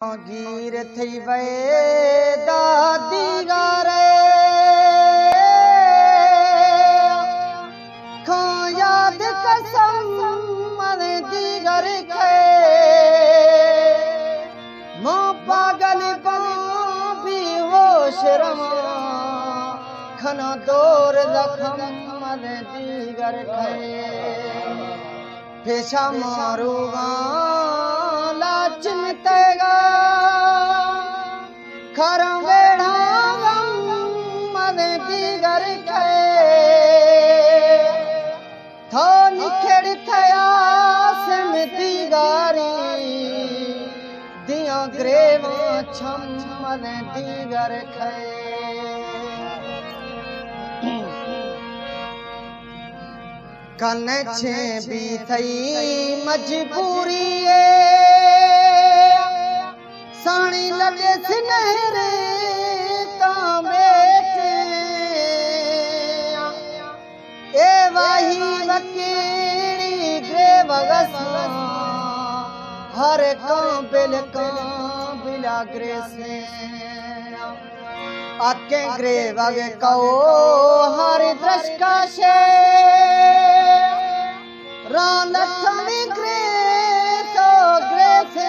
गीर थी वे दादी गारे खो याद कसम मन दीगर खे मो पागल भी होश रमा खना दौर जखम मन दीगर खे पेशा मारूगा चिमतेगा खर वेड़ा मन दीगर खे थो निखेड़ थया सिमती गारी दिया ग्रेवा छम मन दीगर खे कन छे भी थई मजबूरी साणी लगे सिनहरे बेटे ए वाही वकीड़ी ग्रेवगस हर बिला ग्रेसे आके ग्रेवग कहो हर दृष्का शे रान लठमी ग्रे तो ग्रेसे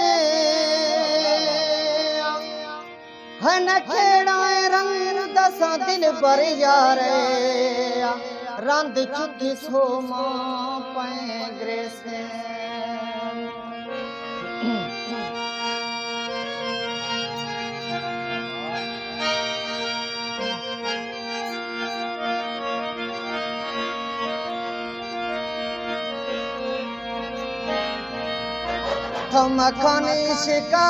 हन खेड़ा रंग दसा दिल भर यारे रंद चुकी सो मां पे ग्रेसे थम खानी शिका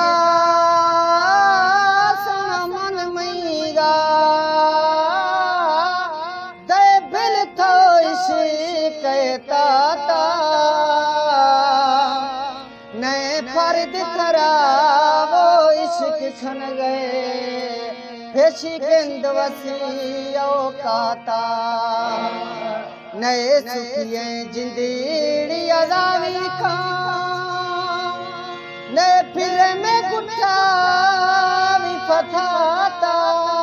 मन मैगा दे बिल थो कहता नए फर्द खराबो इश्क छन गए फेशी गेंद वसी औकाता नए सुखिए जिंदड़ी अजावी खा ने फिर में गुठा भी फथाता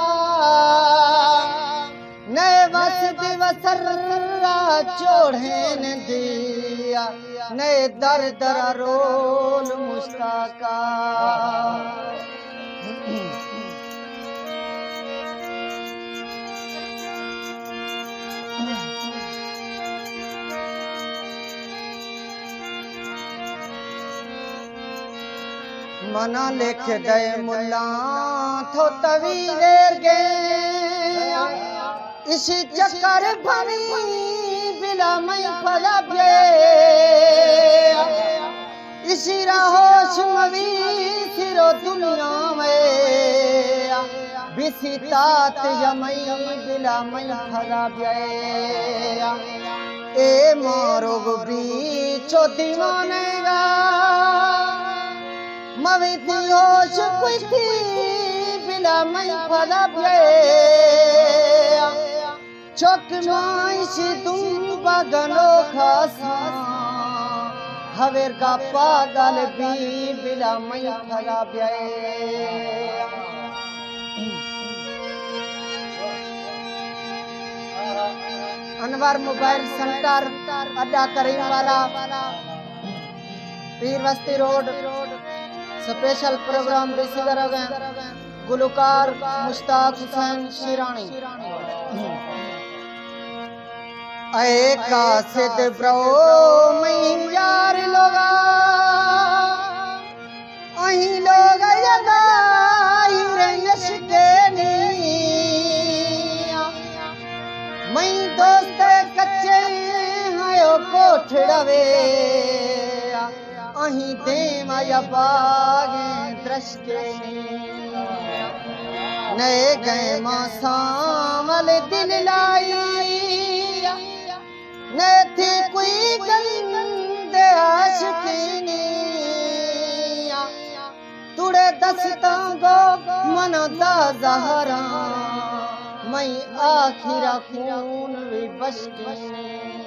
ने वस दिवसरा चोढ़े न दिया ने दर दर रोल मुस्ताका मना लिख दे मुल्ला थो तवीर गे इसी चक्कर भरी बिला मई फला बे इसी राहोश मवी सिरो दुनिया में बिसी तात यमई बिला मई फला बे ए मारो भी चो दीवानेगा मविती होश कुछ बिला मई फला बे चौक माइशी तुम बगनो खासा हवेर का पागल भी बिला मई फला बे अनवर मोबाइल सेंटर अड्डा करीम वाला Pir Basti road special programme receiver Gulkar Mushtaq Hussain Shirani ए कासिद ब्रो मैं यार लोगा अही लोग यदा हिरयश के नी मैं दोस्त कच्चे हायो कोठड़वे अही देव या बागे दृष्टे नए गए मासामल दिल लाई न थी कोई गंदे आशिकीनी तुड़े दस्ता गो मन दा जहरा मैं आखिरा खून भी बशकीनी